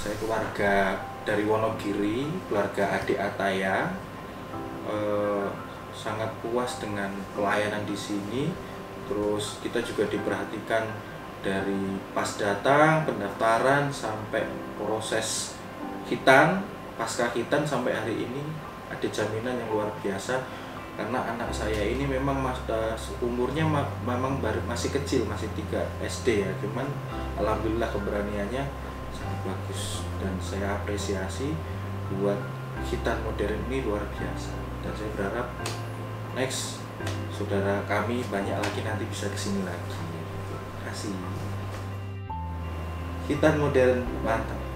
Saya keluarga dari Wonogiri, keluarga adik Ataya. Sangat puas dengan pelayanan di sini. Terus kita juga diperhatikan dari pas datang, pendaftaran sampai proses khitan, pasca khitan sampai hari ini ada jaminan yang luar biasa. Karena anak saya ini memang umurnya memang baru masih kecil, masih 3 SD ya. Cuman alhamdulillah keberaniannya sangat bagus dan saya apresiasi buat khitan modern ini luar biasa. Dan saya berharap next saudara kami banyak lagi nanti bisa kesini lagi. Terima kasih. Khitan modern mantap.